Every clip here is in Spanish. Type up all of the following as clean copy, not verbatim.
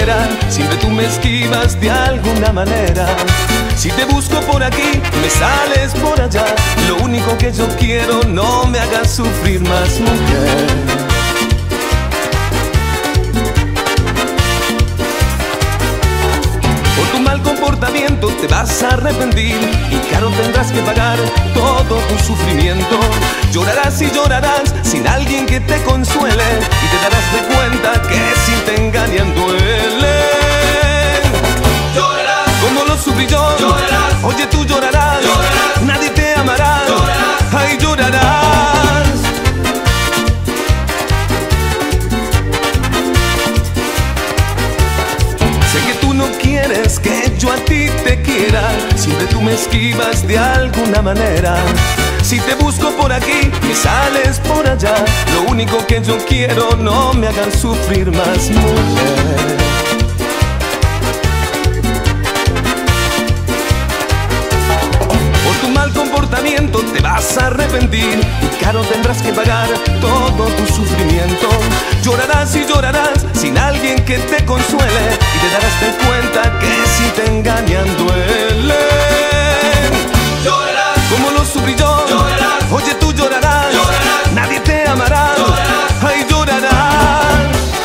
quiera, siempre tú me esquivas de alguna manera. Si te busco por aquí, me sales por allá. Lo único que yo quiero, no me hagas sufrir más, mujer. Por tu mal comportamiento te vas a arrepentir y caro tendrás que pagar todo tu sufrimiento. Llorarás y llorarás sin alguien que te consuele y te darás de cuenta que si te engañan duele. Llorarás como lo sufrí yo, llorarás. Oye, tú llorarás, llorarás. Nadie te amará, llorarás. Ay, llorarás. Sé que tú no quieres que yo a ti te quiera, siempre tú me esquivas de alguna manera. Si te busco por aquí, me sales por allá. Lo único que yo quiero, no me hagan sufrir más, mujer. Por tu mal comportamiento te vas a arrepentir y caro tendrás que pagar todo tu sufrimiento. Llorarás y llorarás sin alguien que te consuele y te darás de cuenta que si te engañan duele. Llorarás como lo sufrí yo, llorarás. Oye, tú llorarás, llorarás. Nadie te amará, llorarás. Ay, llorarás.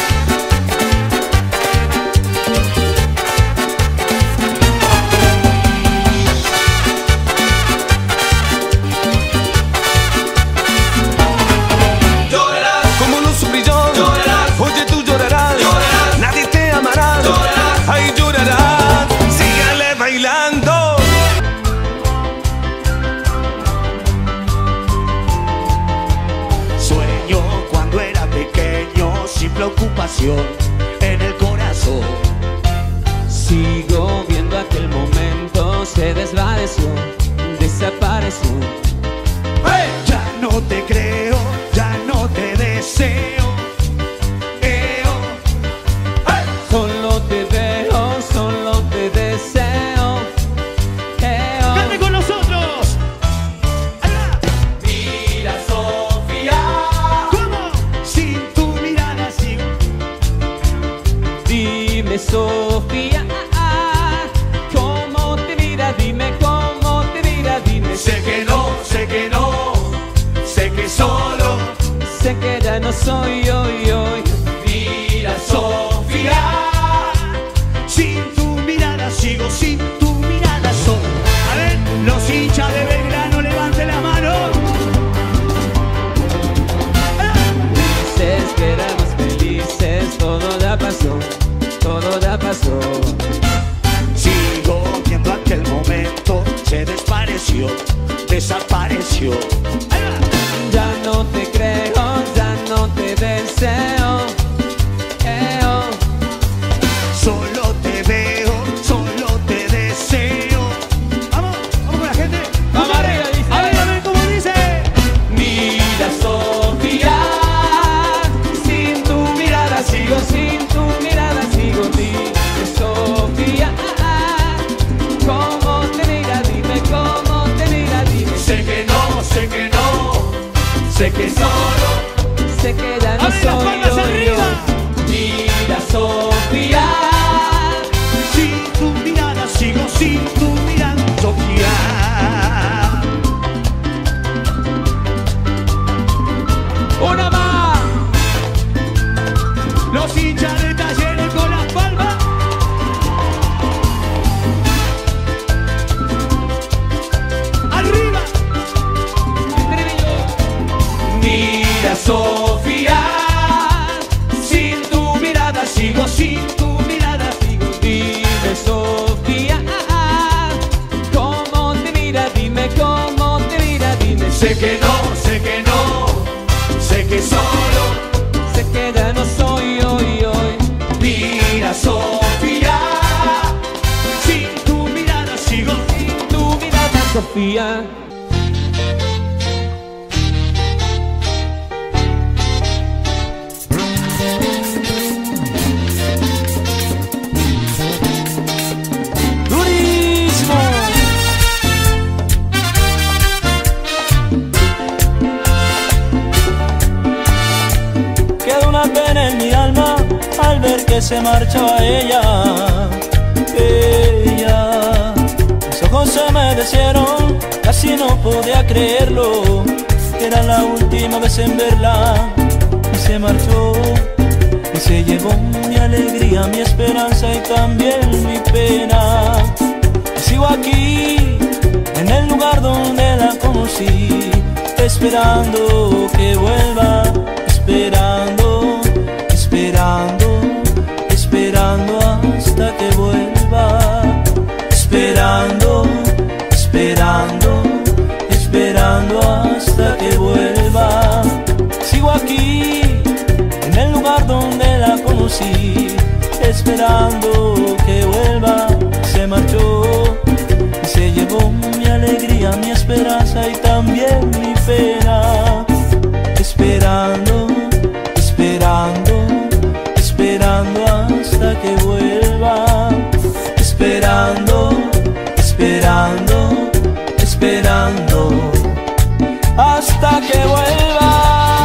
Llorarás como lo sufrí yo, llorarás. Oye, tú llorarás, llorarás. Nadie te amará, llorarás. Ay, llorarás. Sígale bailando. Sueño cuando era pequeño, sin preocupación en el corazón. Sigo viendo aquel momento, se desvaneció, desapareció. ¡Hey! Ya no te creo, ya no te deseo. ¡Hey! Solo te veo, solo te deseo. ¡Cante con nosotros! ¡Allá! Mira, Sofía, ¿Cómo? Sin tu mirada sigo. dime, Sofía, ¿cómo te mira? Dime cómo te mira, dime. Sé que no, sé que no, sé que solo. Sé que ya no soy hoy. Mira, Sofía, sin tu mirada sigo, sin tu mirada soy. A ver, los hinchas de Belgrano, levanten la mano. Dices que éramos felices, todo ya pasó, todo ya pasó. Sigo viendo aquel momento, se desapareció. Ya no te creo, ya no te deseo. Solo te veo, solo te deseo. Vamos, vamos con la gente. Vamos arriba, dice. A ver cómo dice. Mira, Sofía, sin tu mirada sigo, sin tu mirada sigo. Dime, Sofía, ¿cómo te mira? Dime cómo te mira, dime. Sé que no, sé que no, sé que solo. Sé que ya no A ver, las soy palmas arriba. Mira, Sofía, Sin tu mirada sigo, sin tu mirada, Sofía. una más. Los hinchas de Talleres con las palmas. Arriba. Mira, Sofía, sin tu mirada sigo, sin tu mirada sigo. Dime, Sofía, ¿cómo te mira? Dime cómo te mira, dime. Sé que no, sé que no, sé que solo. Sé que ya no soy hoy. Mira, Sofía, sin tu mirada sigo. Sin tu mirada, Sofía. Durísimo. Queda una pena en mi alma al ver que que se marchaba ella. Mis ojos se me deshicieron, casi no podía creerlo. Era la última vez en verla y se marchó. Y se llevó mi alegría, mi esperanza y también mi pena. Y sigo aquí, en el lugar donde la conocí, esperando que vuelva, esperando, esperando, esperando hasta que vuelva, esperando, esperando, esperando hasta que vuelva. Sigo aquí, en el lugar donde la conocí, esperando que vuelva. Se marchó y se llevó mi alegría, mi esperanza y también mi pena. Esperando, esperando, esperando hasta que vuelva. Esperando, esperando, esperando hasta que vuelva.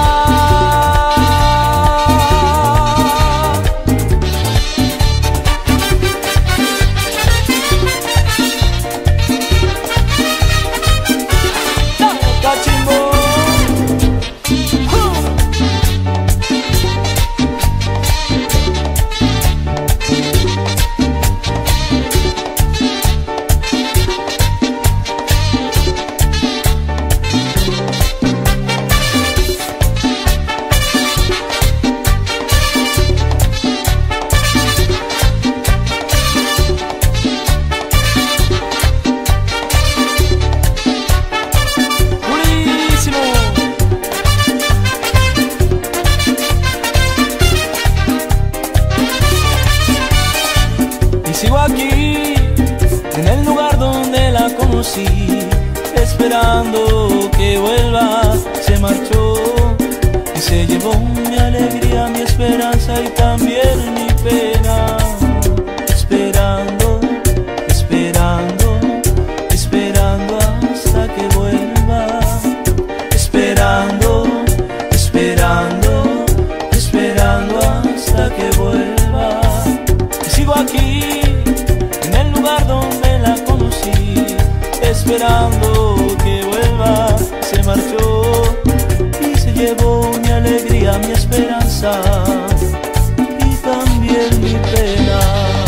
Sigo aquí, en el lugar donde la conocí, esperando que vuelva. Se marchó y se llevó mi alegría, mi esperanza y también mi pena. Esperando, esperando, esperando hasta que vuelva. Esperando, esperando, esperando hasta que vuelva. Y sigo aquí, en el lugar donde la conocí, esperando que vuelva. Se marchó y se llevó mi alegría, mi esperanza y también mi pena.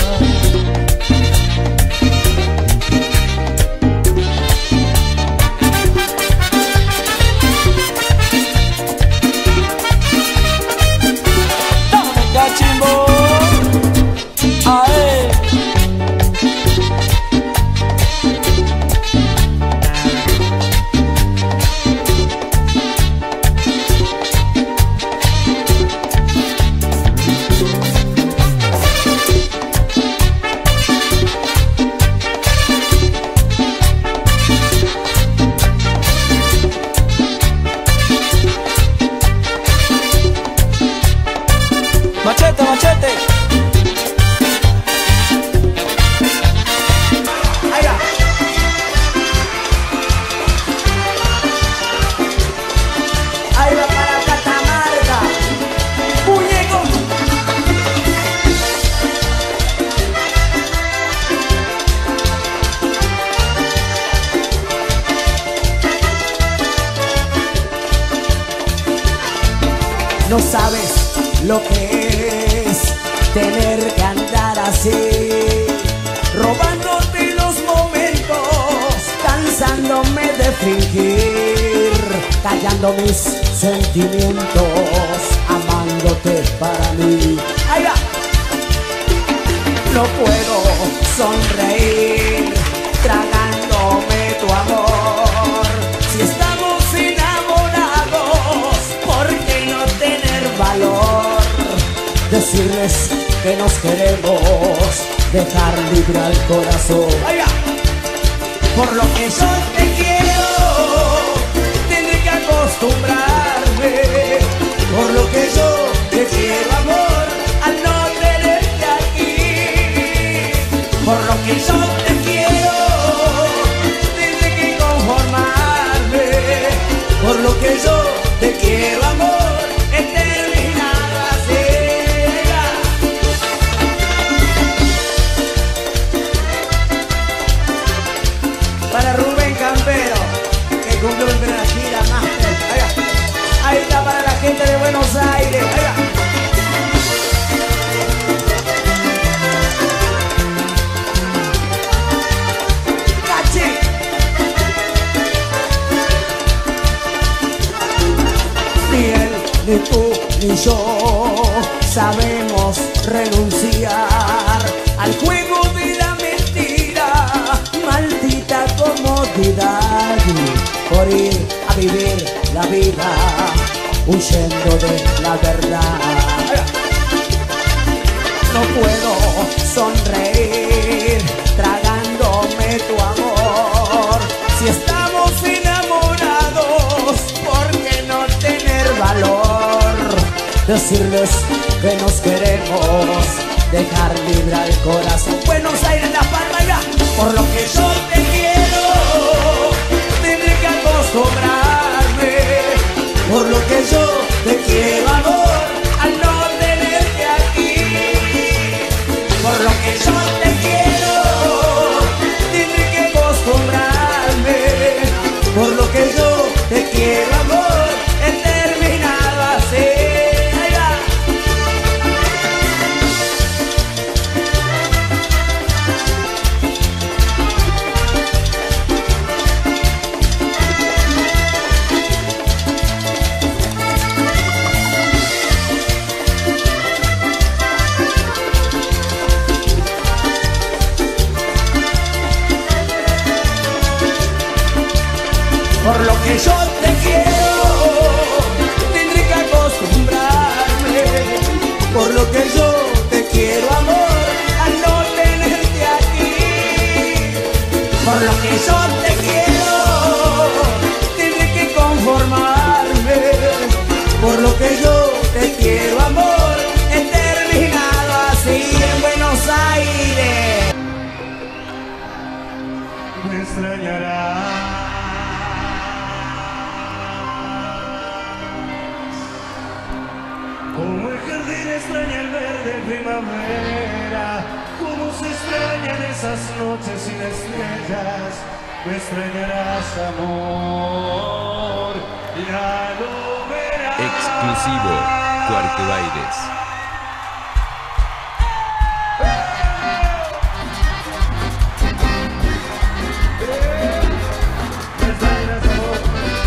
¡Dame cachimbo! ¡Ae! Machete, machete. Ahí va. Ahí va para Catamarca. Muñeco. No sabes lo que es tener que andar así, robándote los momentos, cansándome de fingir, callando mis sentimientos, amándote para mí. Ahí va. No puedo sonreír, tragándome tu amor. Si estamos enamorados, ¿por qué no tener valor? Decirles que nos queremos, dejar libre al corazón. ¡Vaya! Por lo que yo te quiero, tendré que acostumbrarme. Por lo que yo te quiero, amor, al no tenerte aquí. Por lo que yo te quiero, tendré que conformarme. Por lo que yo te quiero, amor, he terminado así. Aires. Ni él, ni tú, ni yo sabemos renunciar al juego de la mentira, maldita comodidad, por ir a vivir la vida huyendo de la verdad. No puedo sonreír tragándome tu amor. Si estamos enamorados, ¿por qué no tener valor? Decirles que nos queremos, dejar libre al corazón. Buenos Aires, La Palma, ya. Por lo que yo te quiero, tendré que acostumbrarme. Por lo que yo te quiero, amor, al no tenerte aquí. Por lo que yo te quiero, tendré que acostumbrarme. Por lo que yo te quiero, amor, he terminado así. Por lo que yo te quiero, tendré que acostumbrarme. Por lo que yo te quiero, amor, al no tenerte aquí. Por lo que yo te quiero, tendré que conformarme. Por lo que yo te quiero, amor, he terminado así en Buenos Aires. Me extrañarás. Como el jardín extraña el verde en primavera, como se extrañan esas noches sin estrellas, me extrañarás, amor, ya lo verás. Exclusivo, Cuarto Aires. Me extrañarás, amor.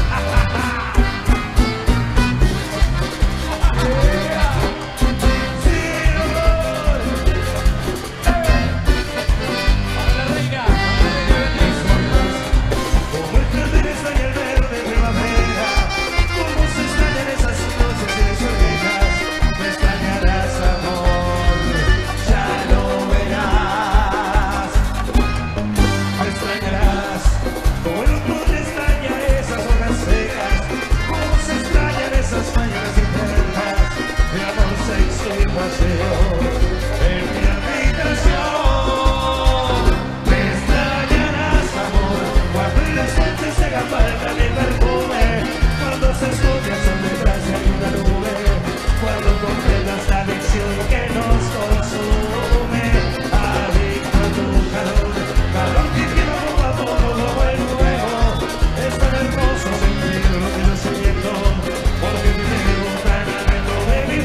Como el jardín extraña el verde en primavera, como se extrañan esas noches sin estrellas, me extrañarás, amor, ya lo verás. Me extrañarás, como el otoño extraña esas hojas secas, como se extrañan esas mañanas eternas de amor, sexo y paseo en mi habitación. Me extrañarás, amor, cuando en las noches se haga falta mi perfume, cuando se esconde el sol detrás de una nube, cuando comprendas la adicción que nos consume. Adicto a tu calor, calor que quiero poco a poco como el fuego. Es tan hermoso sentir lo que yo siento, porque te llevo tan adentro de mi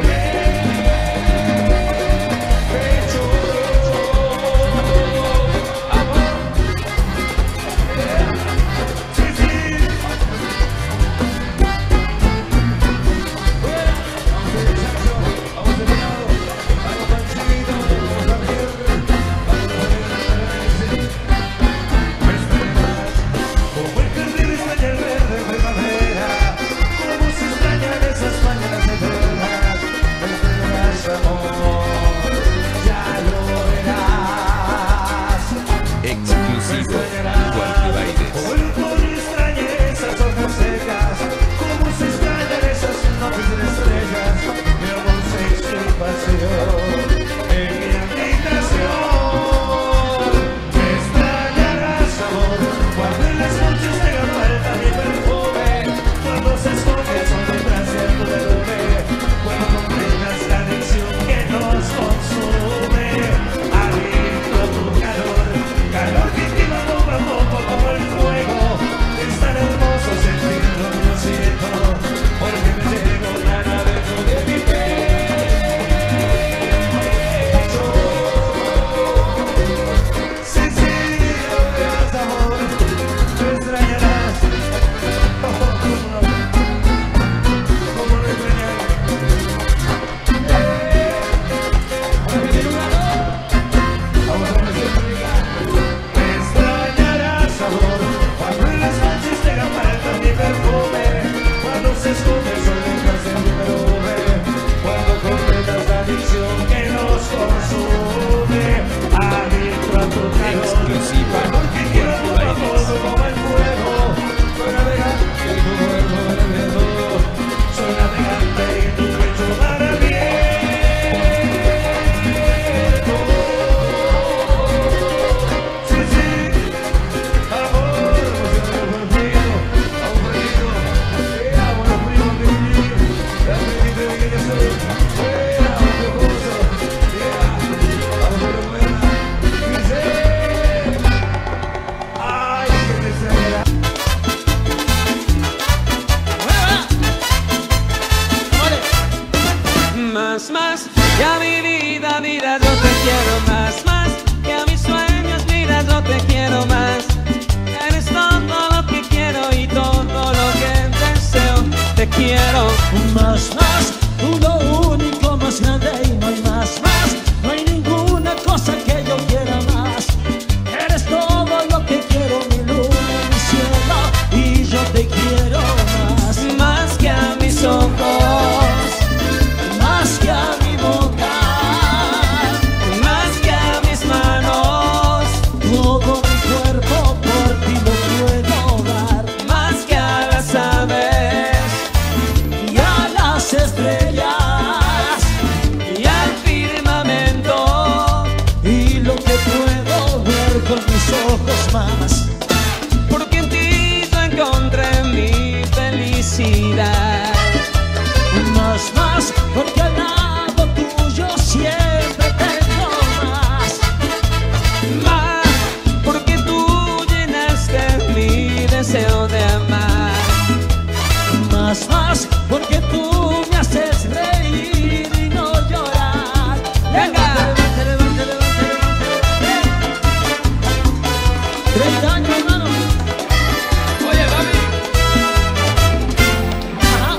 pecho. Amor, sí, sí. Más que a mi vida, mira, yo te quiero más que a mis sueños, mira, yo te quiero más. Eres todo lo que quiero y todo lo que deseo, te quiero. Más, tú lo único más grande y no hay más, no hay ninguna cosa que yo quiera más. Eres todo lo que quiero, mi luna, mi cielo, y yo te quiero más que a mis ojos, más que a mi boca, más que a mis manos, todo mi cuerpo por ti lo puedo dar, más que a las aves y a las estrellas y al firmamento, y lo que puedo ver con mis ojos más. porque en ti yo encontré mi felicidad. Más, porque al lado tuyo siempre tengo más. Porque tú llenaste mi deseo de amar. Más, porque tú me haces reír y no llorar. Venga. Levante. 30 años, hermano. Oye, papi. Ajá.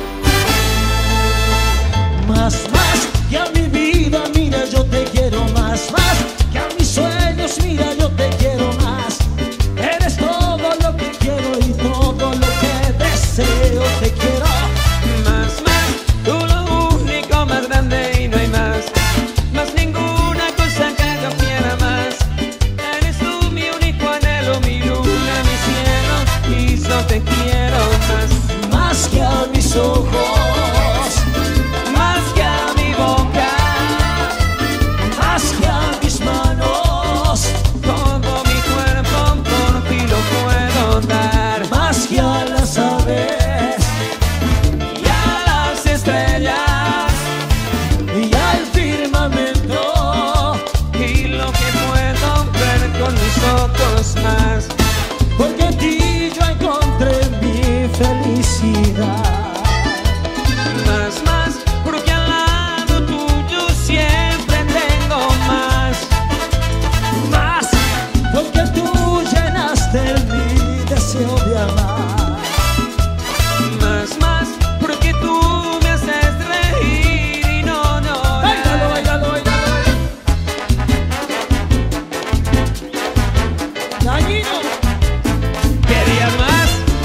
Más que a mi vida, mira, yo te quiero más que a mis sueños, mira, yo te quiero más. Eres todo lo que quiero y todo lo que deseo, te quiero. Más, tú lo único más grande y no hay más ninguna cosa que yo quiera más. Eres tú mi único anhelo, mi luna, mi cielo, y yo te quiero Más que a mis ojos, más que a mi boca, más que a mis manos, todo mi cuerpo por ti lo puedo dar, más que a las aves y a las estrellas y al firmamento, y lo que puedo ver con mis ojos más. porque en ti yo encontré mi felicidad. Más, porque al lado tuyo siempre tengo más. Porque tú llenaste mi deseo de amar. Más, porque tú me haces reír y no llorar. Bailalo. Dañino. ¿Querías más?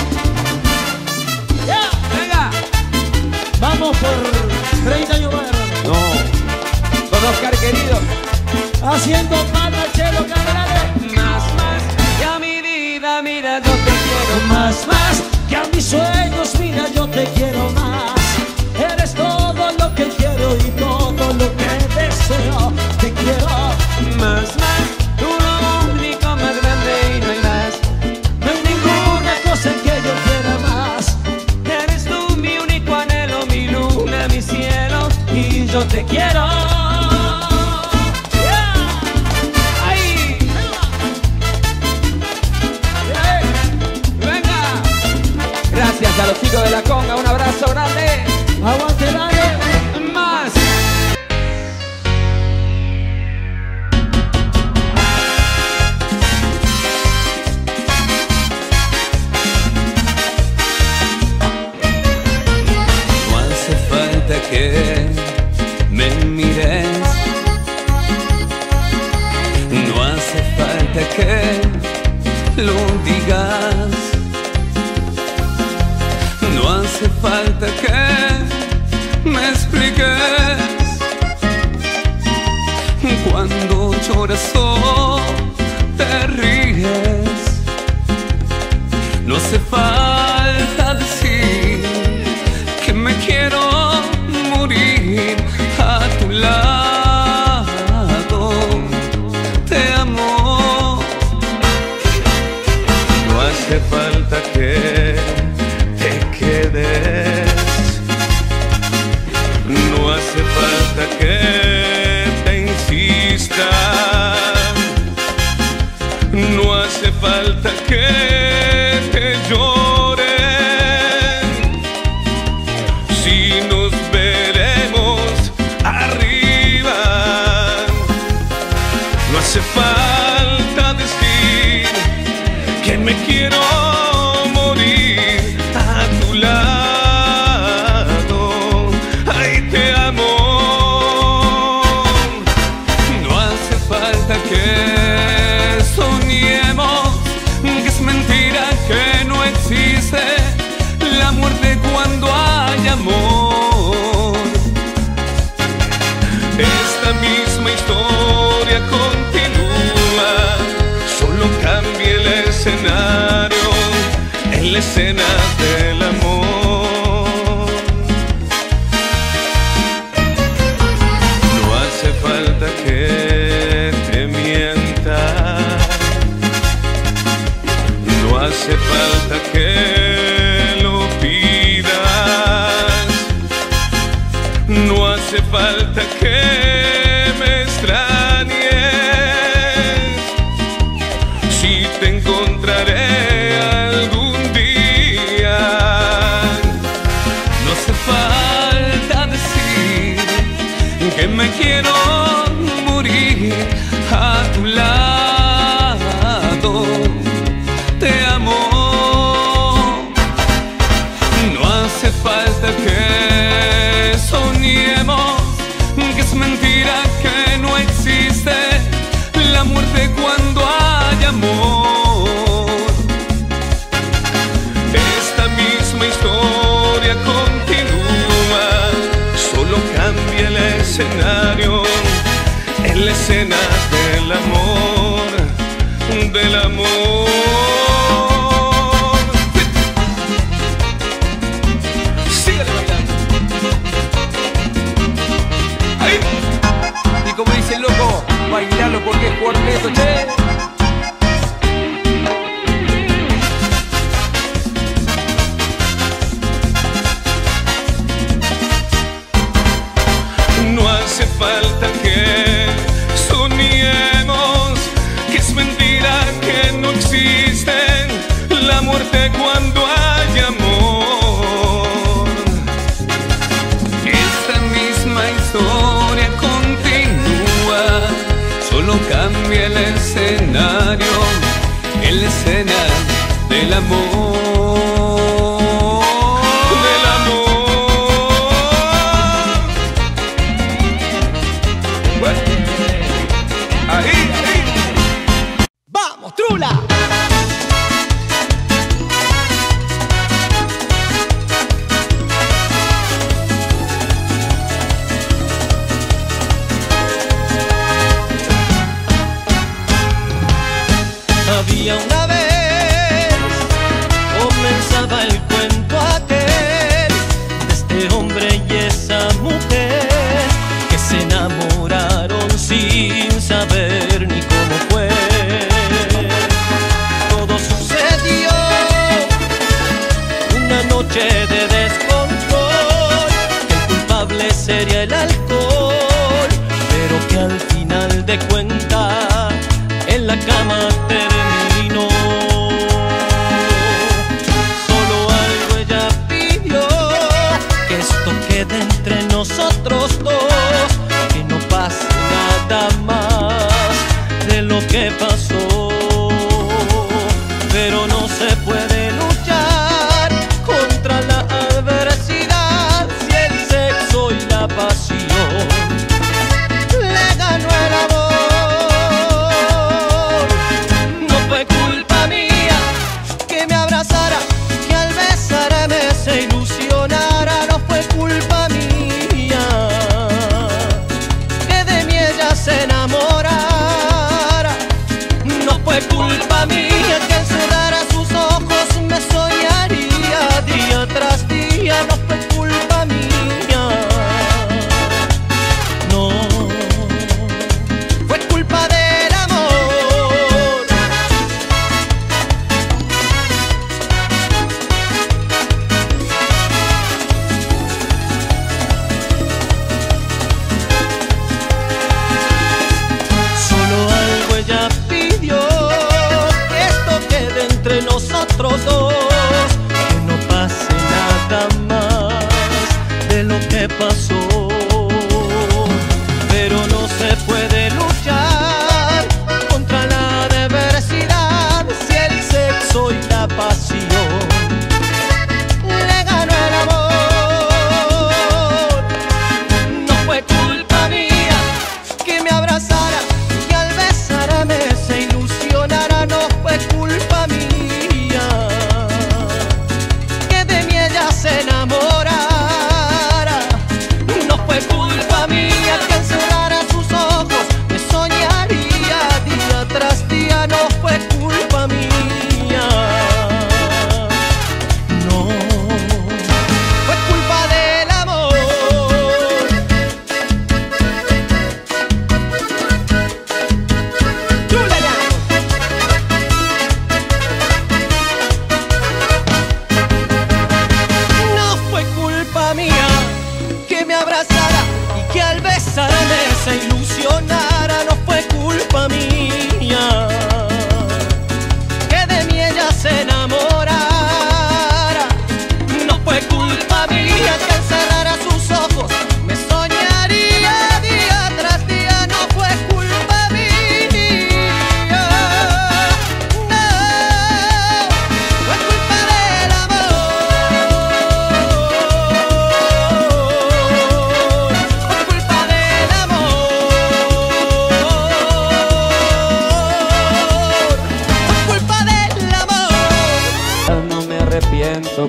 Ya. Venga. Vamos por 30 años más, hermano. No. Don Oscar querido. Haciendo palmas, Chelo Cabrales. Más, que a mi vida, mira, yo te quiero Más que a mis sueños, mira, yo te quiero más. Eres todo lo que quiero y todo lo que deseo, te quiero. Más, tú lo único más grande y no hay más. No hay ninguna cosa que yo quiera más. Eres tú mi único anhelo, mi luna, mi cielo, y yo te quiero. ¡Ahí! ¡Venga! Gracias a los chicos de la conga, un abrazo grande. Aguante, dale. Más. No hace falta que me mires, no hace falta que lo digas, no hace falta que me expliques. Cuando lloras o te ríes, no hace falta decir que me quiero morir a tu lado. Te amo. No hace falta que te quedes, no hace falta que te insista, no hace falta que te llore. Si nos veremos la escena del amor. No hace falta que te mientas, no hace falta que lo pidas, no hace falta que me extrañes. Si te encontraré algún día, no hace falta decir que me quiero morir a tu lado. Te amo. No hace falta que soñemos, que es mentira, que no existe la muerte cuando hay amor. Esta misma historia continúa, solo cambia el escenario, en la escena del amor, del amor. Síguele bailando. Ahí. Y como dice el loco, bailalo porque es cuarteto, che. No hace falta que soñemos, que es mentira, que no existe la muerte cuando hay amor. Esta misma historia continúa, solo cambia el escenario, en la escena del amor. Del amor. Bueno. Ahí, ahí. ¡Vamos, Trula! Había una vez, comenzaba el cuento aquel de este hombre y esa mujer que se enamoraron sin saber ni cómo fue. Todo sucedió una noche de descontrol, que el culpable sería el alcohol, pero que al final de cuentas en la cama terminó. Solo algo ella pidió, que esto quede entre nosotros dos, que no pase nada más de lo que pasó. Pero no se puede luchar contra la adversidad si el sexo y la pasión le ganó el amor.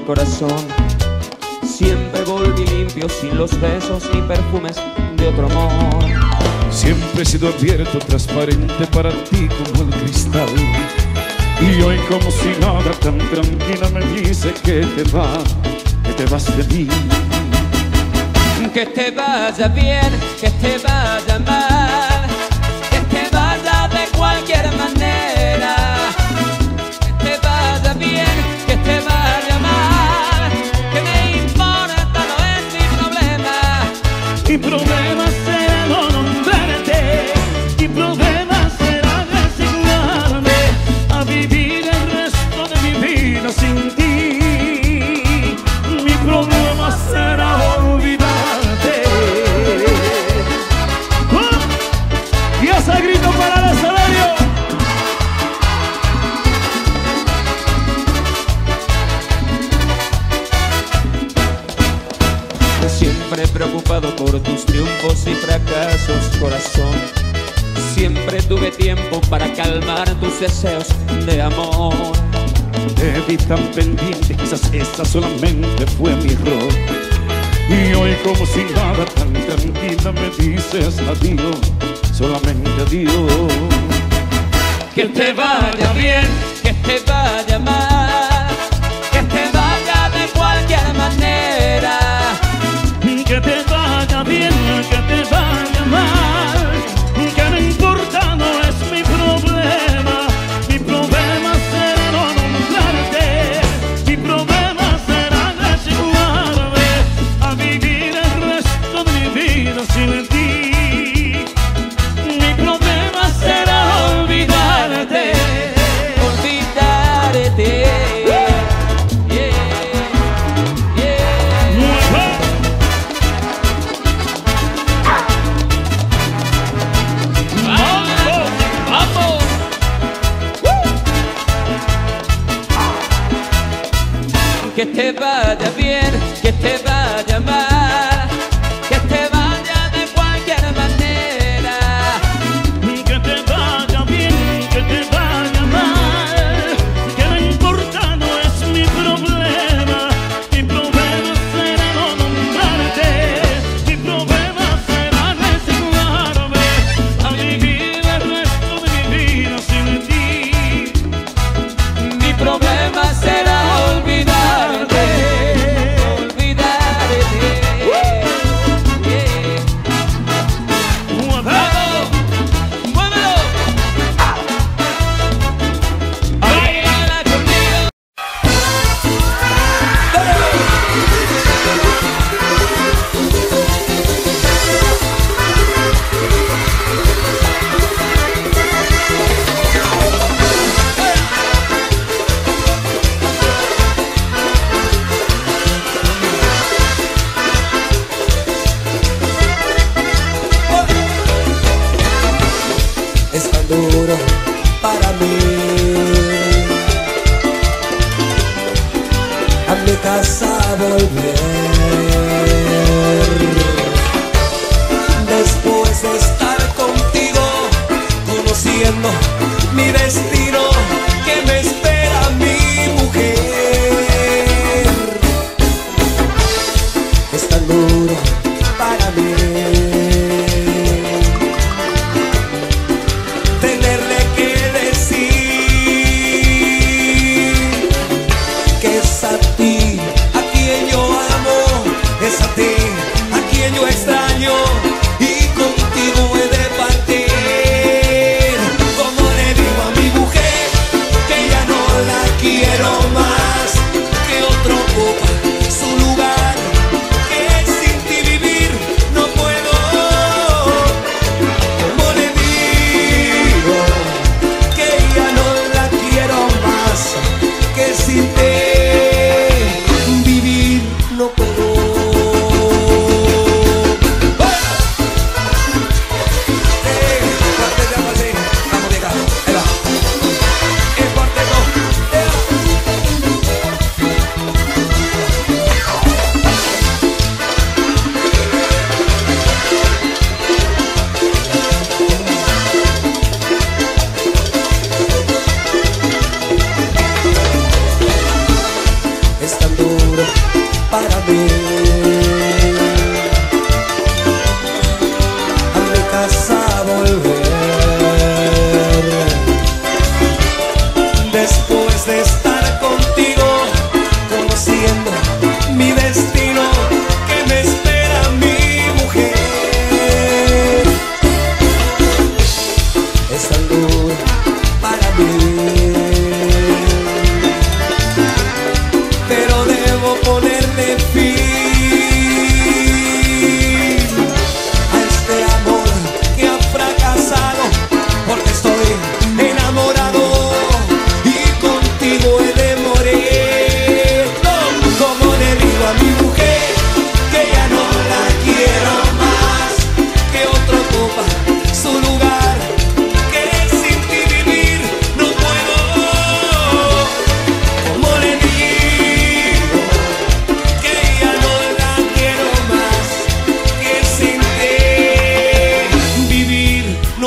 corazón. Siempre volví limpio sin los besos ni perfumes de otro amor. Siempre he sido abierto, transparente para ti como el cristal. Y hoy como si nada, tan tranquila me dice que te vas de mí. Que te vaya bien, que te vaya mal, que te vaya de cualquier manera. Que te vaya bien, que te vaya mal, que me importa, no es mi problema. Mi problema será no nombrarte, mi problema será resignarme a vivir el resto de mi vida sin ti. Mi problema será olvidarte. Y ese grito para el escenario. Siempre preocupado por tus triunfos y fracasos, corazón. Siempre tuve tiempo para calmar tus deseos de amor. Te vi tan pendiente, quizás esa solamente fue mi error. Y hoy como si nada, tan tranquila me dices adiós, solamente adiós. Que te vaya bien, que te vaya mal, que te vaya de cualquier manera. Que te vaya bien, que te vaya mal, que no importa, no es mi problema. Mi problema será no nombrarte, mi problema será resignarme a vivir el resto de mi vida sin ti. Mi problema será olvidarte. Olvidarte. Que te vaya bien, que te vaya mal, que te vaya de cualquier manera. Que te vaya bien, que te vaya mal, que no importa, no es mi problema. Mi problema será no nombrarte, mi problema será resignarme a vivir el resto de mi vida sin ti. Mi problema será olvidarte. Es tan duro para mí a mi casa volver después de estar contigo, conociendo mi destino, que me espera mi mujer. Es tan duro para mí tenerle que decir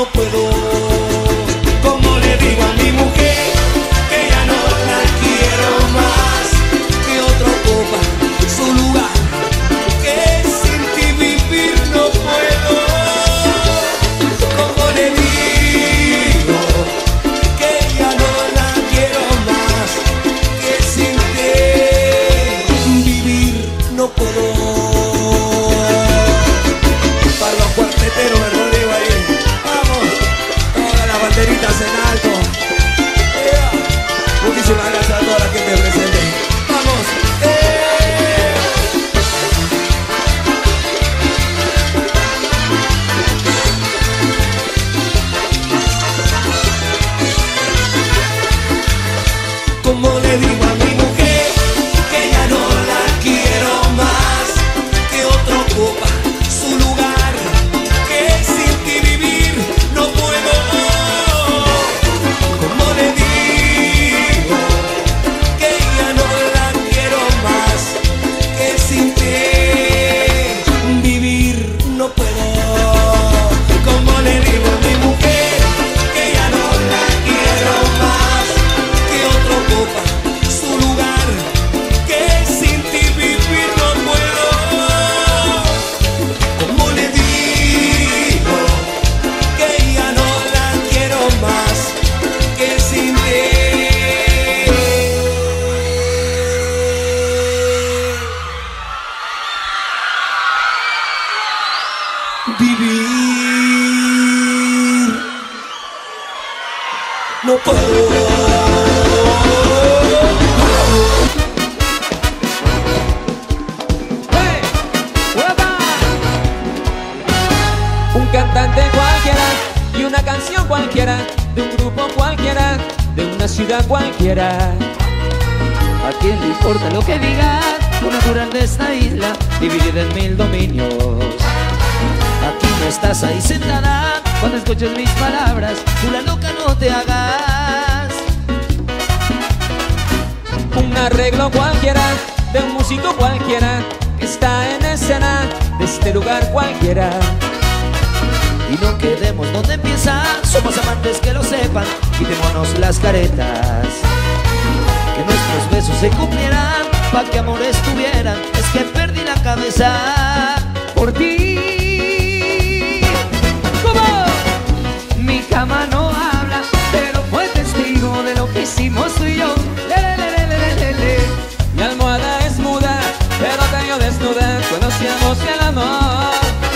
puedo. Como le digo a mi mujer que ya no la quiero más, que otro ocupa su lugar, que sin ti vivir no puedo. Como le digo que ya no la quiero más, que sin ti vivir no puedo. Para los cuarteteros me rodeo ahí. Vamos, todas las banderitas en alto. Yeah. Muchísimas gracias a toda la gente presente. Vamos. Como le digo a mi mujer que ya no la quiero más, que otro ocupa su lugar, que sin ti vivir no puedo. Como le digo que ya no la quiero más, que sin ti vivir no puedo. Como le digo a mi mujer que ya no la quiero más, que otro ocupa su lugar, que sin ti vivir no puedo. Como le digo que ya no la quiero más, que sin ti vivir no puedo. ¡Hey! ¡Uepa! Un cantante cualquiera y una canción cualquiera, de un grupo cualquiera, de una ciudad cualquiera. ¿A quién le importa lo que digan? Lo natural de esta isla, dividida en 1000 dominios. Aquí no estás ahí sentada, cuando escuches mis palabras, tú la loca no te hagas. Un arreglo cualquiera, de un músico cualquiera, que está en escena, de este lugar cualquiera. Y no quedemos donde empieza, somos amantes que lo sepan, quitémonos las caretas. Que nuestros besos se cumplieran, pa' que amores tuvieran, es que perdí la cabeza por ti. ¿Cómo? Mi cama no habla, pero fue testigo de lo que hicimos tú y yo. Mi almohada es muda, pero te vio desnuda cuando hacíamos el amor.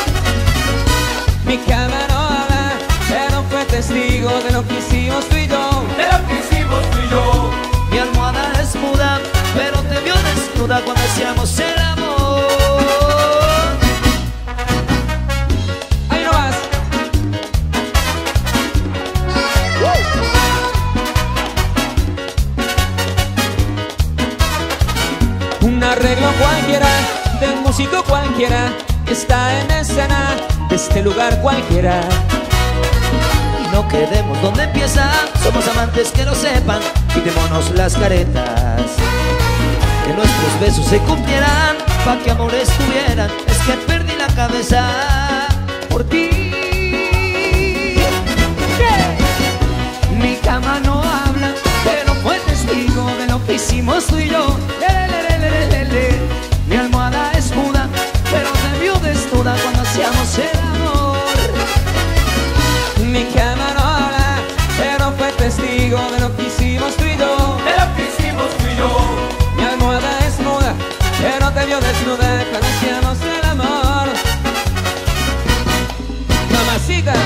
Mi cama no habla, pero fue testigo de lo que hicimos tú y yo. De lo que hicimos tú y yo. Mi almohada es muda, pero te vio desnuda cuando hacíamos el amor. Ahí no vas. Un arreglo cualquiera, de un músico cualquiera, que está en escena, de este lugar cualquiera. Y no quedemos donde empieza, somos amantes que lo sepan, quitémonos las caretas. Que nuestros besos se cumplieran, pa' que amores tuvieran, es que perdí la cabeza por ti. Mi cama no habla, pero fue testigo de lo que hicimos tú y yo. Mi almohada es muda, pero te vio desnuda cuando hacíamos el amor. Mi cama no habla, pero fue testigo de lo que hicimos tú y yo. De lo que hicimos tú y yo. Mi almohada es muda, pero te vio desnuda cuando hacíamos el amor. Mamacita.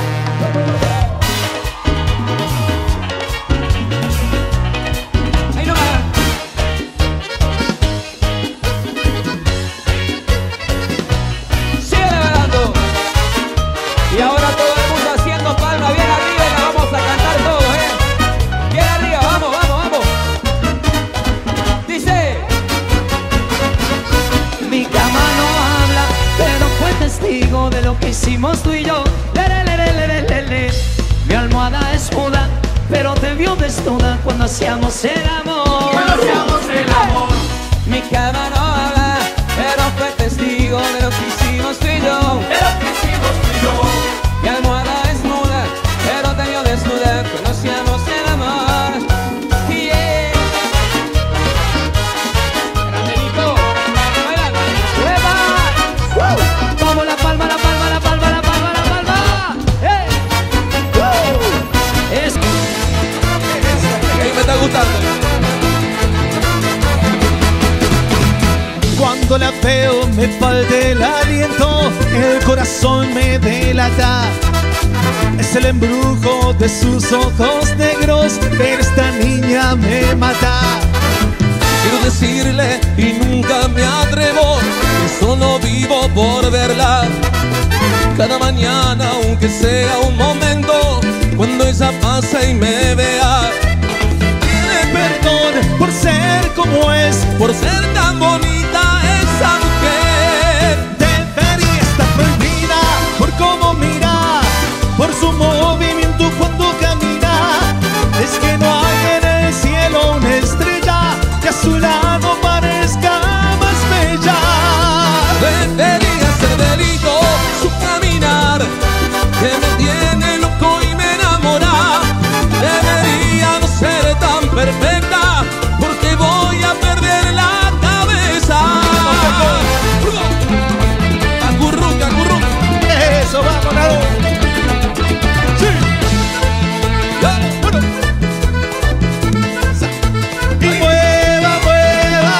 Ahí no va. Sigue bailando. Y ahora todo el mundo haciendo palma bien arriba y la vamos a cantar todos, Bien arriba, vamos, vamos, vamos. Dice. Mi cama no habla, pero fue testigo de lo que hicimos tú y yo. Mi almohada es muda, pero te vio desnuda cuando hacíamos el amor. Cuando hacíamos el amor. Mi cama no habla, pero fue testigo de lo que hicimos tú y yo. De lo que hicimos tú y yo. Mi almohada es muda, me falta el aliento, el corazón me delata. Es el embrujo de sus ojos negros, pero esta niña me mata. Quiero decirle y nunca me atrevo, que solo vivo por verla. Cada mañana, aunque sea un momento, cuando ella pasa y me vea. Pide perdón por ser como es, Por ser tan bonita esa mujer. debería estar prohibida por cómo mira, por su movimiento cuando camina. Es que no hay en el cielo una estrella que a su lado parezca más bella. Debería ser delito su caminar, que me tiene loco y me enamora. Debería no ser tan perfecta, porque voy a perder la cabeza. Acurruca, acurruca. Eso va, Ronaldo. Sí. Bueno. Y mueva, mueva.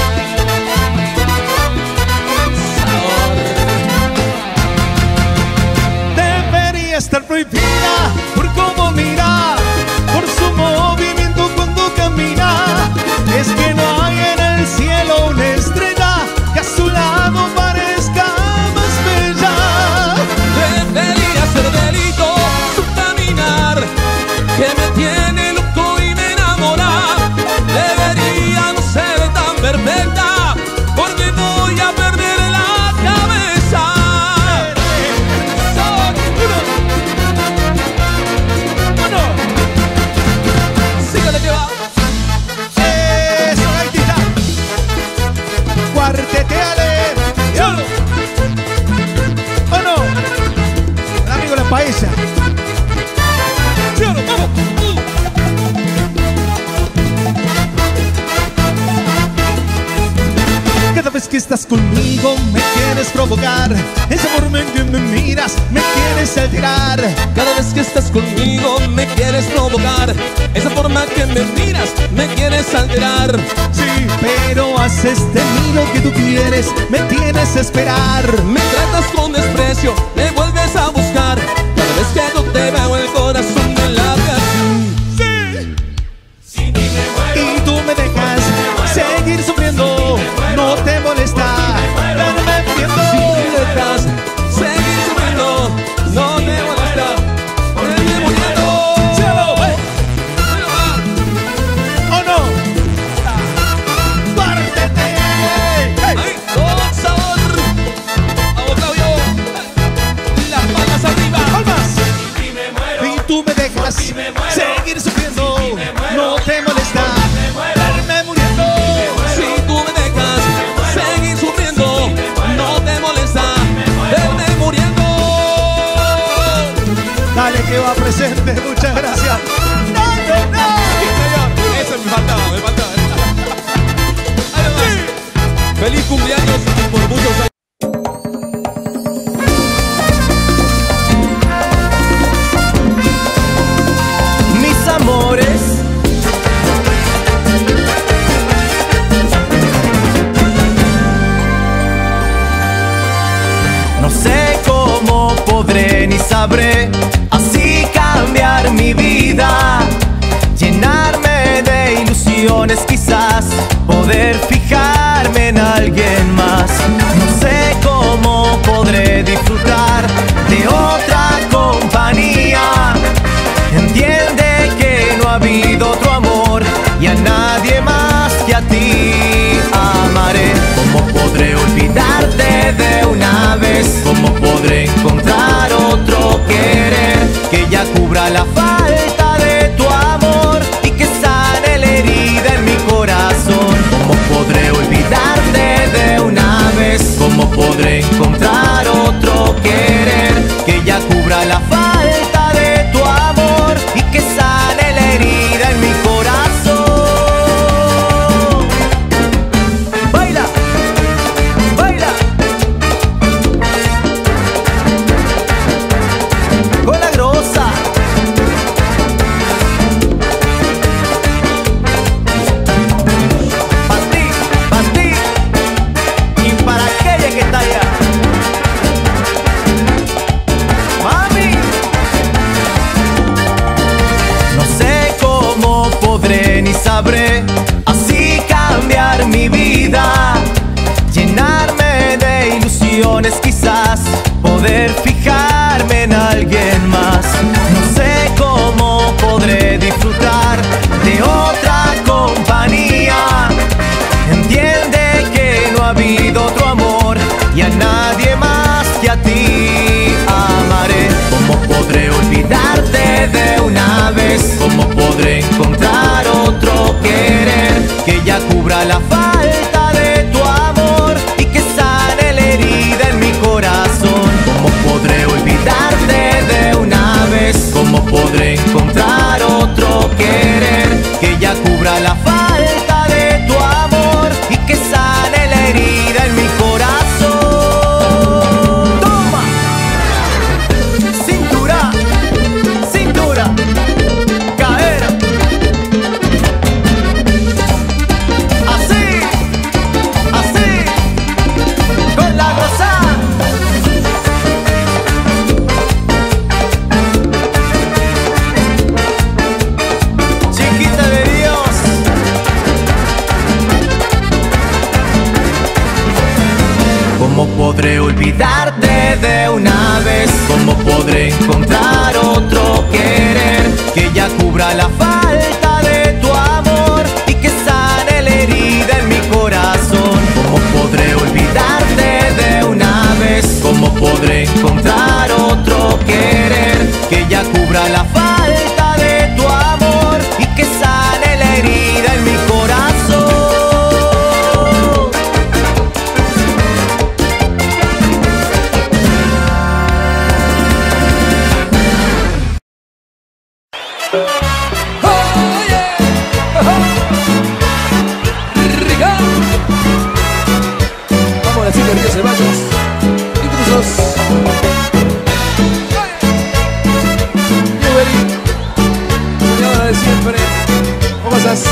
Debería estar prohibida por cómo mira, por su movimiento cuando camina. Es que no hay en el cielo una estrella que a su lado parezca más bella. Debería ser delito su caminar, que me tiene loco y me enamora. Debería no ser tan perfecta, porque voy a perder la cabeza. Sígale que va. Eso, gaitita. Cuarteteale. ¡Yolo! ¡Oh, no! El amigo de la paisa. ¡Yolo, vamos! Cada vez que estás conmigo me quieres provocar. Esa forma en que me miras me quieres alterar. Cada vez que estás conmigo me quieres provocar. Esa forma que me miras me quieres alterar. Sí, pero haces de mí lo que tú quieres, me tienes a esperar. Me tratas con desprecio, me vuelves a buscar. Cada vez que yo te veo el corazón me late así. Y tú me dejas seguir sufriendo, no te molesta verme muriendo. Si me dejas seguir sufriendo, no te molesta verme muriendo. ¡Cielo! ¡Oh, no! ¡Pártete! ¡Hey! Ahí, con sabor. Vamos, Claudio. Las palmas arriba. ¡Palmas! Y tú me dejas seguir sufriendo, no te molesta verme muriendo. Si tú me dejas seguir sufriendo, no te molesta verme muriendo. Dale que va presente, muchas gracias. ¡No, no, no! Sí, señor. Eso me faltaba, me faltaba. Ahí nomás. Feliz cumpleaños y por muchos años. Mis amores, no sé cómo podré ni sabré así cambiar mi vida, llenarme de ilusiones, quizás poder fijarme en alguien más. No sé cómo podré disfrutar de otra compañía. Entiende que no ha habido otro amor y a nadie más que a ti amaré. ¿Cómo podré olvidarte de una vez? ¿Cómo podré encontrar otro querer que ya cubra la falta de tu amor y que sane la herida en mi corazón? ¿Cómo podré olvidarte de una vez? ¿Cómo podré encontrar otro querer que ya cubra la falta de tu amor y que sane la herida en mi corazón? Baila, baila, con la grosa. Pa' ti, y para aquella que sabré así cambiar mi vida, llenarme de ilusiones, quizás poder fijarme en alguien más. No sé cómo podré disfrutar de otra compañía. Entiende que no ha habido otro amor y a nadie más que a ti amaré. ¿Cómo podré olvidarte de una vez? ¿Cómo podré encontrar otro querer que ya cubra la falta de tu amor y que sane la herida en mi corazón? ¿Cómo podré olvidarte de una vez? ¿Cómo podré encontrar otro querer que ya cubra la falta de tu amor y que sane la herida en mi corazón? ¡Toma! Cintura, cintura, cadera. Así, así, con la gozada. Chiquita de Dios. ¿Cómo podré olvidarte de una vez? ¿Cómo podré encontrar otro querer que ya cubra la falta de tu amor y que sane la herida en mi corazón? ¿Cómo podré olvidarte de una vez? ¿Cómo podré encontrar otro querer que ya cubra la falta de tu amor y que sane la herida en mi corazón? Vamos a decir que Río Ceballos, intrusos. Newbery, soñadora de siempre. ¿Cómo estás?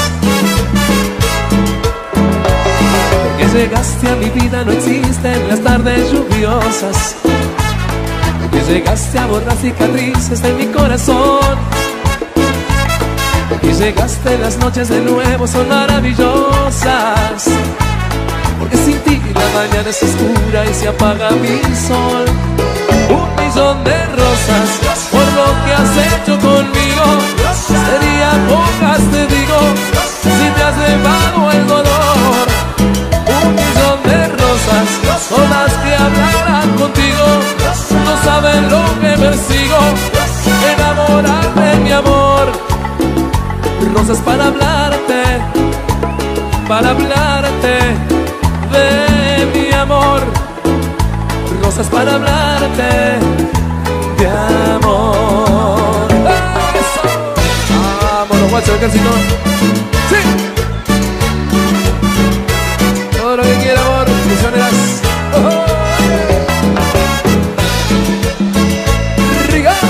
Porque llegaste a mi vida, no existen las tardes lluviosas. Porque llegaste a borrar cicatrices de mi corazón. Porque llegaste, las noches de nuevo son maravillosas. Porque sin ti la mañana es oscura y se apaga mi sol. 1.000.000 de rosas por lo que has hecho conmigo. Serían pocas, te digo, si te has llevado el dolor. 1.000.000 de rosas son las que hablarán contigo. No saben lo que persigo, enamorarme, mi amor. Rosas para hablarte de mi amor. Rosas para hablarte de amor. ¡Eso! Vámonos, guacho, ejército. ¡Sí! Todo lo que quiera, amor, misioneras. ¡Oh! ¡Riga!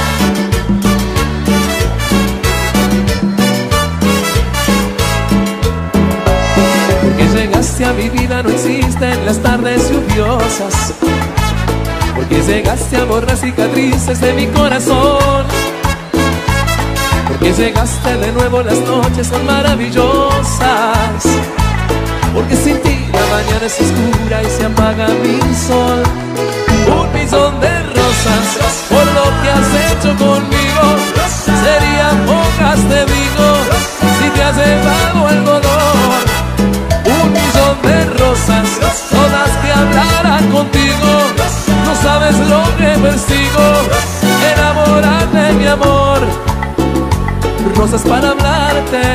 Porque llegaste a mi vida, no existen las tardes lluviosas. Porque llegaste a borrar cicatrices de mi corazón. Porque llegaste de nuevo, las noches son maravillosas. Porque sin ti la mañana es oscura y se apaga mi sol. 1.000.000 de rosas por lo que has hecho conmigo. Serían pocas, te digo, si te has llevado el dolor. 1.000.000 de rosas, todas que hablarán contigo. No sabes lo que persigo, enamorarte, mi amor. Rosas para hablarte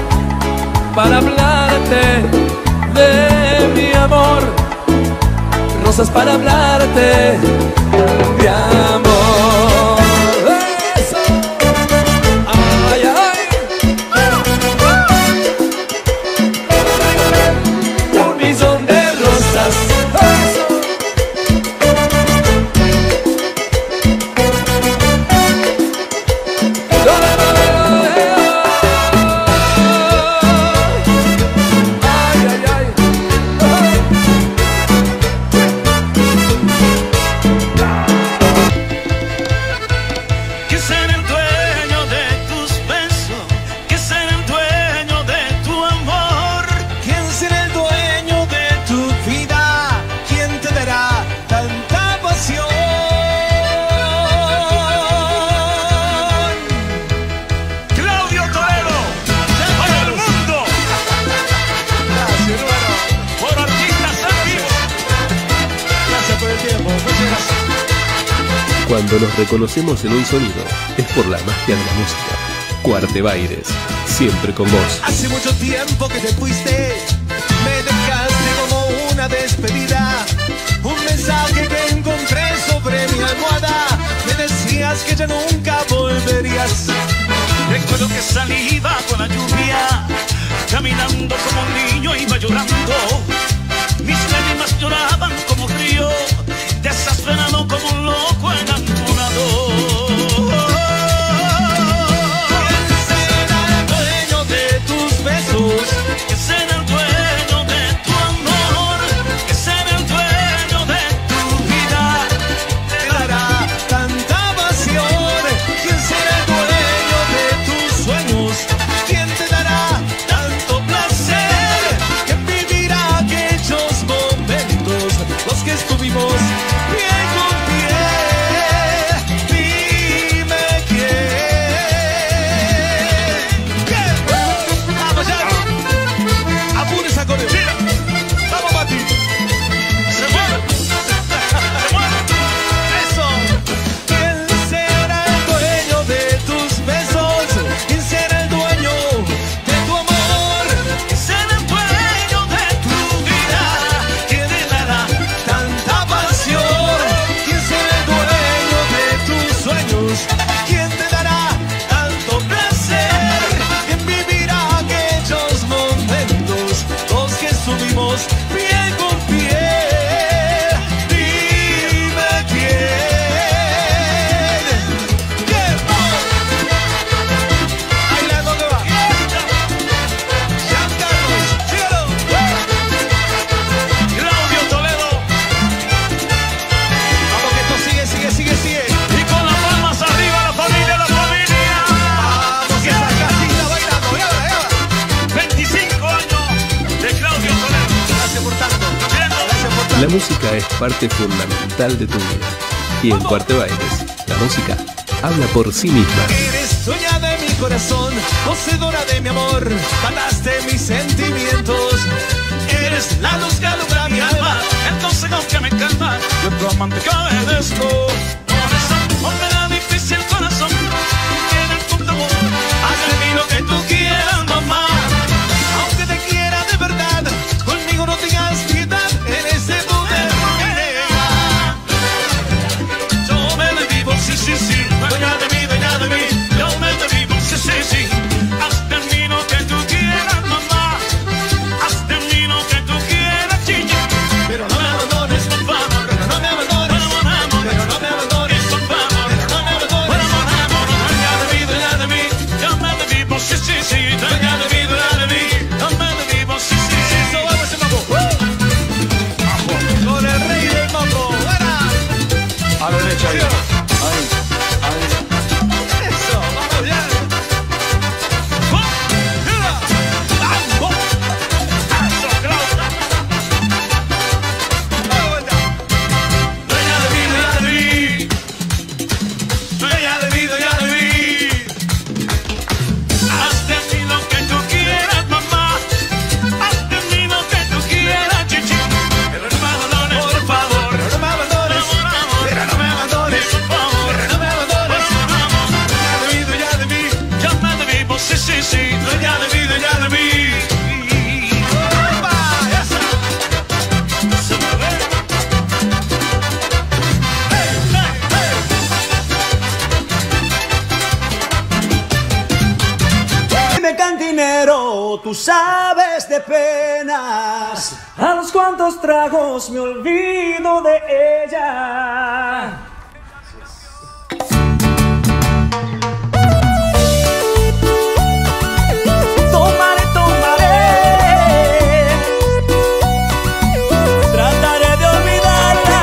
de mi amor. Rosas para hablarte de amor. ¡Eso! ¡Ay, ay! 1.000.000 de rosas. ¡Eso! Ay, ay, ay. Cuando nos reconocemos en un sonido, es por la magia de la música. Cuartebaires, siempre con vos. Hace mucho tiempo que te fuiste, me dejaste como una despedida. Un mensaje que encontré sobre mi almohada, me decías que ya nunca volverías. Recuerdo que salí bajo la lluvia, caminando como un niño iba llorando. Mis lágrimas lloraban como río, desesperado como un loco enamorado. ¿Quién será el dueño de tus besos? ¿Quién será el dueño de tu amor? ¿Quién será el dueño de tu vida? Te dará tanta pasión. ¿Quién será el dueño de tus sueños? ¿Quién te dará tanto placer? ¿Quién vivirá aquellos momentos, los que estuvimos pie con pie? Dime quién. Vamos ya. Apure esa coreografía. Vamos, Mati. Se mueve, se mueve. Eso. ¿Quién será el dueño de tus besos? ¿Quién será el dueño de tu amor? ¿Quién será el dueño de tu vida? ¿Quién te dará tanta pasión? ¿Quién será el dueño de tus sueños? ¿Quién te dará tanto placer? ¿Quién vivirá aquellos momentos, los que subimos pie con pie? Dime quién. ¡Tiempo! Bailando que va. Jean Carlos, síguelo. Claudio Toledo. Vamos que esto sigue. Y con las palmas arriba, la familia, la familia. Vamos que esa casita bailando. Y ahora. 25 años de Claudio Toledo. Gracias por tanto. Gracias por La tanto. música es parte fundamental de tu vida. Y en Cuartebaires, la música habla por sí misma. Eres dueña de mi corazón, poseedora de mi amor, mataste mis sentimientos. Eres la luz que alumbra mi alma, el consejo que me calma, yo tu amante que obedezco. Por eso, hombre, da difícil corazón, queda con tu amor. Haz de mí lo que tú quieras, mamá. Aunque te quiera de verdad, conmigo no tengas piedad, eres de poder. Yo me desvivo, sí, sí, sí. Dueña de mí, yo me desvivo, sí, sí, sí. Haz de mí lo que tú quieras, mamá. Haz de mí lo que tú quieras, chichi. Pero no me abandones, Por favor, pero no me abandones, pero no me abandones, por favor. pero no me abandones. Dueña de mí, yo me desvivo, sí, sí, sí. Dueña de mí, yo me desvivo, sí, sí, sí. Eso, vamos ese mambo. Con el rey del mambo. ¡Buena! A la derecha, ahí. Eso, vamos ya. Vamos, vuelta. Dueña de mí. Dueña de mí. Haz de mí lo que tú quieras, mamá. Haz de mí lo que tú quieras, chichi. Pero no me abandones, por favor. Pero no me abandones, pero no me abandones, Por favor. pero no me abandones. Dueña de mí, Yo me desvivo, sí, sí, sí. Dueña de mí. ¡opa! ¡Esa! Se mueve. Dime, cantinero, tú sabes de penas. A los cuantos tragos me olvido de ella. Tomaré, trataré de olvidarla.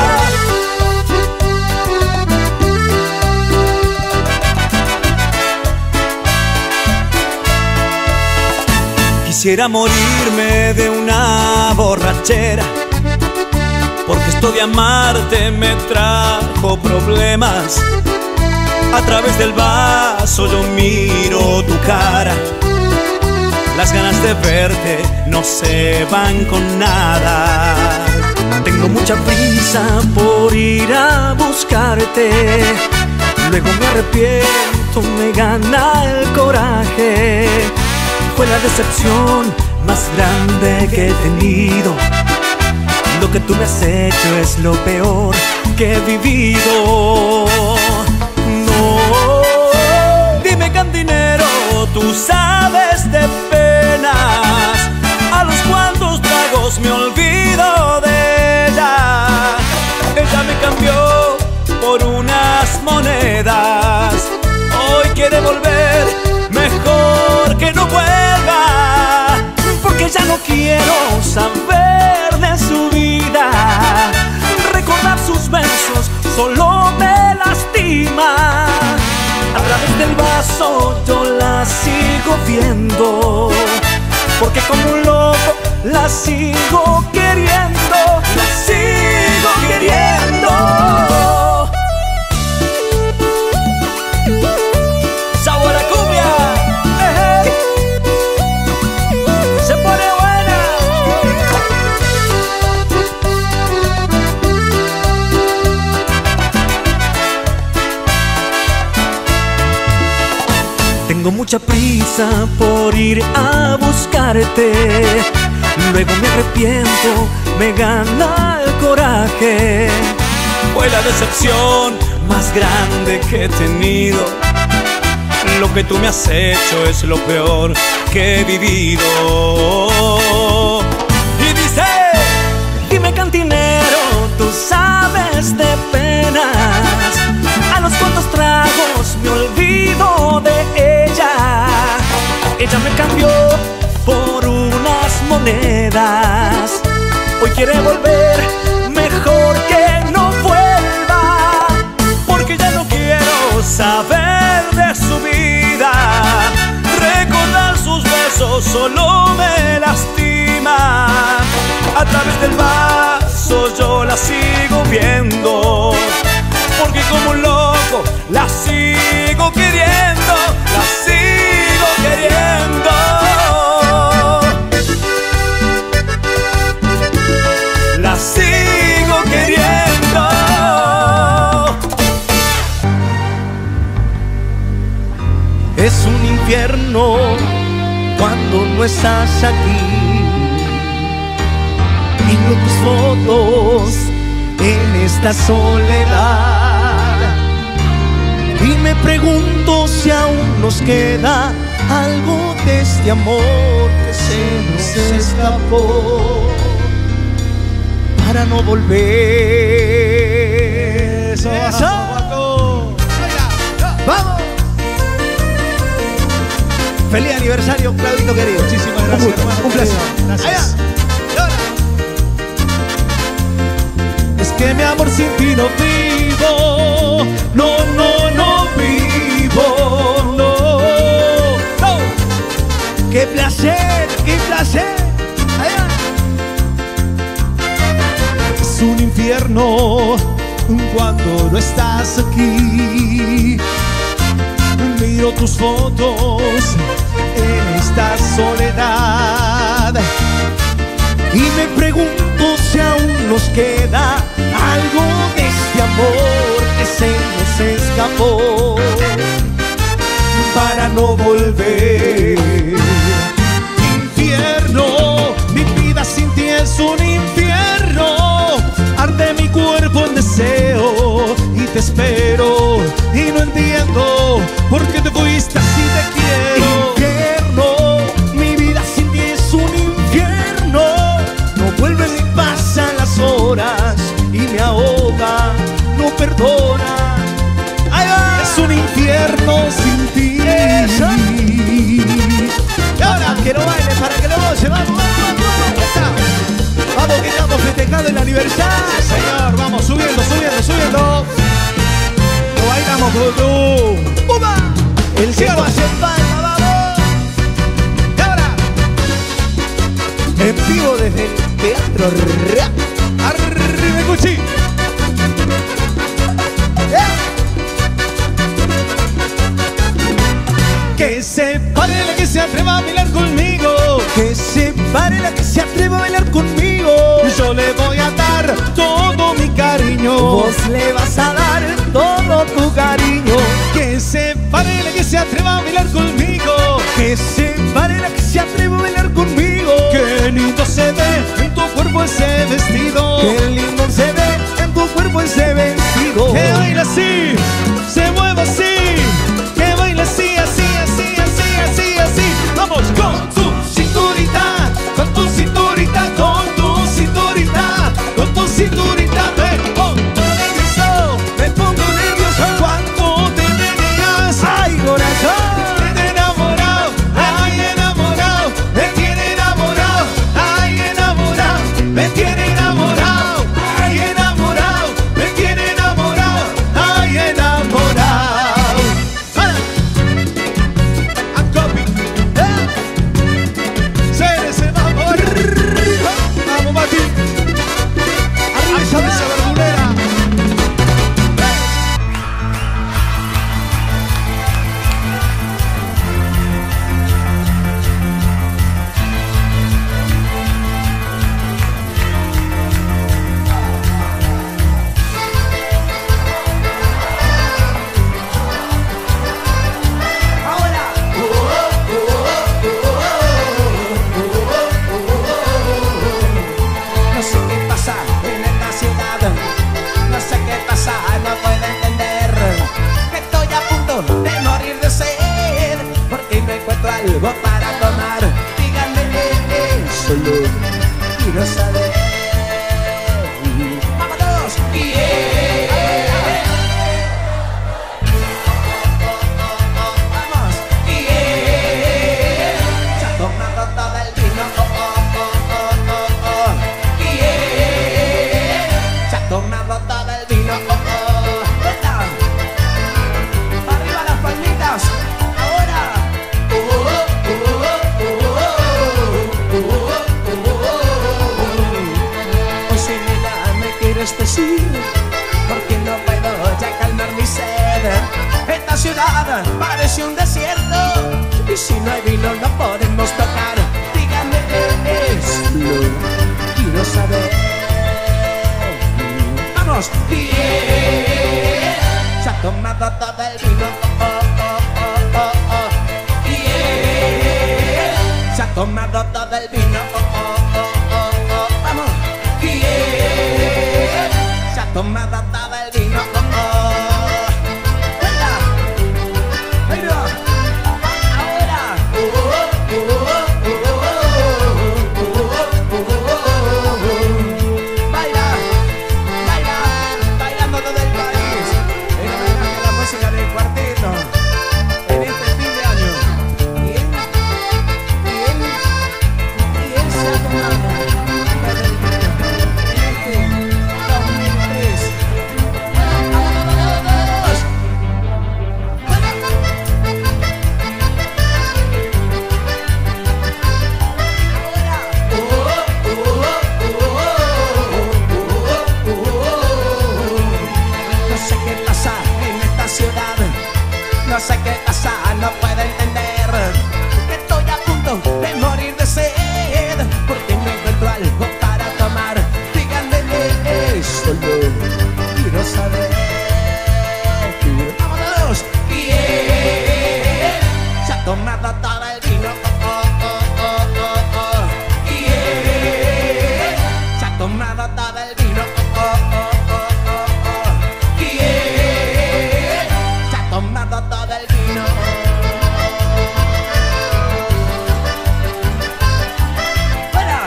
Quisiera morirme de una borrachera, porque esto de amarte me trajo problemas. A través del vaso yo miro tu cara, las ganas de verte no se van con nada. Tengo mucha prisa por ir a buscarte, luego me arrepiento, me gana el coraje. Fue la decepción más grande que he tenido. Lo que tú me has hecho es lo peor que he vivido. No, dime cantinero, tú sabes de penas, a los cuantos tragos me olvido de ella. Ella me cambió por unas monedas, hoy quiere volver, mejor que no vuelva, porque ya no quiero saber de su vida. Recordar sus besos solo me lastima. A través del vaso yo la sigo viendo, porque como un loco la sigo queriendo, la sigo queriendo. Sabor a cumbia, hey. Se pone buena. Tengo mucha prisa por ir a buscarte, luego me arrepiento, me gana el coraje. Fue la decepción más grande que he tenido. Lo que tú me has hecho es lo peor que he vivido. Y dice, dime cantinero, tú sabes de penas, a los cuantos tragos me olvido de ella. Ella me cambió por unas monedas, hoy quiere volver, mejor que no vuelva, porque ya no quiero saber de su vida. Recordar sus besos solo me lastima. A través del vaso yo la sigo viendo, porque como un loco la sigo queriendo, la sigo queriendo. La sigo queriendo. Es un infierno cuando no estás aquí. Miro tus fotos en esta soledad y me pregunto si aún nos queda algo de este amor que se nos escapó para no volver. Eso. ¡Vamos! Feliz aniversario, Claudito querido. Muchísimas gracias, hermano. Un placer. Gracias. Es que mi amor sin ti no vivo. No, no, no vivo. No, no. ¡Qué placer! ¡Qué placer! Allá. Es un infierno cuando no estás aquí. Miro tus fotos en esta soledad y me pregunto si aún nos queda algo de este amor que se nos escapó para no volver. Infierno, mi vida sin ti es un infierno. Arde mi cuerpo en deseo y te espero y no entiendo por qué te fuiste así, te quiero. Infierno, mi vida sin ti es un infierno. No vuelve ni pasan las horas y me ahoga, no perdona. ¡Ahí va! Es un infierno sin ti. Eso. Y ahora que lo baile para que lo goce. Vamos, vamos, vamos. Vamos que estamos festejando el aniversario. Señor, vamos subiendo, subiendo, subiendo. Lo bailamos con tú. ¡Upa! El cielo hace palma, vamos. Y ahora, en vivo desde el Teatro Rap. Arriba, Cuchi. Que se pare la que se atreva a bailar conmigo. Que se pare la que se atreva a bailar conmigo. Yo le voy a dar todos le vas a dar todo tu cariño. Que se pare la que se atreva a bailar conmigo. Que se pare la que se atreva a bailar conmigo. Qué lindo se ve en tu cuerpo ese vestido. Qué lindo se ve en tu cuerpo ese vestido. Que baila así, se mueve así. Que baila así, así, así, así, así, así. Vamos con tu cinturita, con tu cinturita, con tu cinturita, con tu cinturita. Me pongo nervioso cuando te meneas. ¡Ay, corazón! Me tiene enamorado, ay enamorado, me tiene enamorado, ay enamorado, me tiene enamorado, ay enamorado, me tiene enamorado, ay enamorado. ¡Para! I'm copy. Se va por vamos, Mati. Arriba esa verdulera. No sé qué pasa en esta ciudad, no sé qué pasa, no puedo entender. Que estoy a punto de morir de sed, porque no encuentro algo para tomar. Díganme solo quiero saber. ¡Vámonos! ¡Vamos! Se ha tomado todo el vino. Se ha tomado todo el vino. ¡Venga! ¡Arriba las palmitas! ¡Ahora! O si nada me quieres decir, porque no puedo ya calmar mi sed. Esta ciudad parece un desierto, y si no hay vino no podemos tocar. Dígame solo quiero saber. ¡Vamos! Se ha tomado todo el vino. Se ha tomado todo el vino. ¡Vamos! Se ha tomado todo el vino. ¡Venga! ¡Ahí va! ¡Ahora! ¡Baila! ¡Baila! ¡Bailando todo el país! En homenaje a la música del cuarteto en este fin de año. Y él se ha tomado todo el vino en este 2003. No sé qué pasa en esta ciudad, no sé qué pasa, no puedo entender. Que estoy a punto de morir de sed, porque no encuentro algo para tomar. Díganme solo quiero saber. ¡Vámonos! Se ha tomado todo el vino. Se ha tomado todo el vino. Se ha tomado todo el vino. ¡Fuera!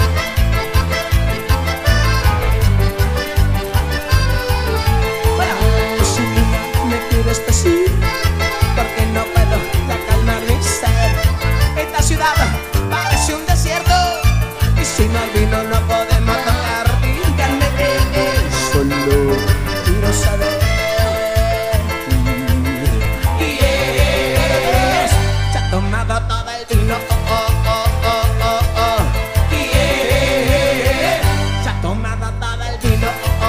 ¡Fuera! Si me quieres decir, porque no puedo ya calmar mi sed. Esta ciudad parece un desierto, y si no hay vino no podemos tocar. Díganme solo quiero saber. Se ha tomado todo el vino. Se ha tomado todo el vino.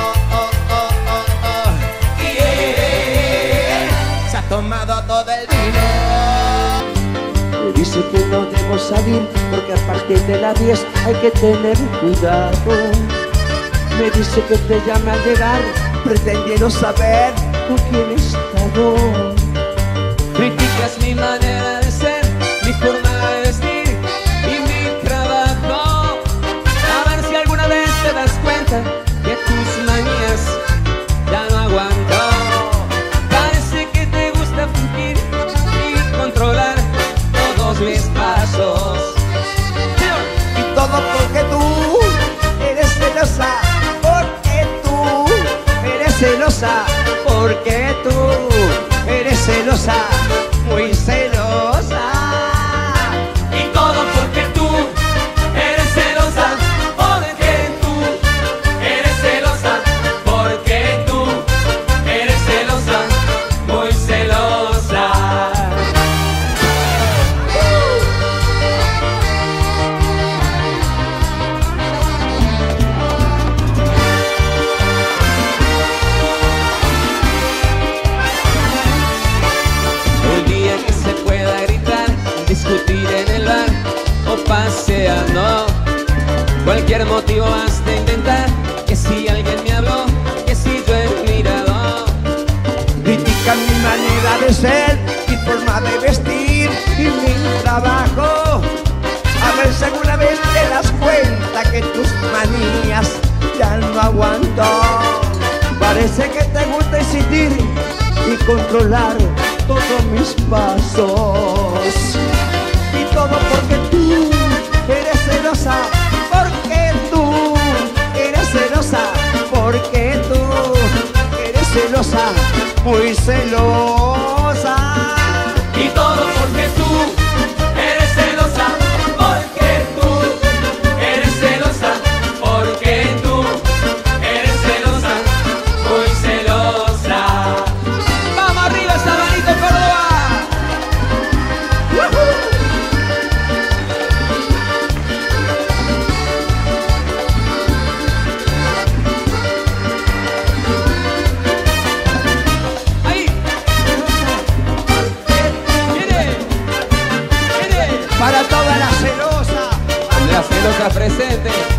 Se ha tomado todo el vino. Me dice que no debo salir porque a partir de las 10 hay que tener cuidado. Me dice que te llame al llegar pretendiendo saber con quién he estado. Criticas mi manera de ser, mi forma de vestir y mi trabajo. A ver si alguna vez te das cuenta que tus manías ya no aguanto. Parece que te gusta fingir y controlar todos mis pasos. Y todo porque tú eres celosa, porque tú eres celosa, porque tú eres celosa, muy celosa. Y todo porque tú eres celosa, porque tú eres celosa, porque tú eres celosa, muy celosa. El día que se pueda gritar, discutir en el bar o paseando, cualquier motivo has de inventar. Que si alguien me habló, que si yo he mirado. Critican mi manera de ser, mi forma de vestir y mi trabajo. A ver si alguna vez te das cuenta que tus manías ya no aguanto. Parece que te gusta incidir y controlar todos mis pasos. Y todo porque tú eres celosa, porque tú eres celosa, porque tú eres celosa, muy celosa. Y todo porque tú eres celosa, porque tú eres celosa, porque tú eres celosa, muy celosa. ¡Vamos arriba, Sabanito, Córdoba! ¡Ahí! ¡Viene! ¡Viene! Para toda la celosa. La celosa presente.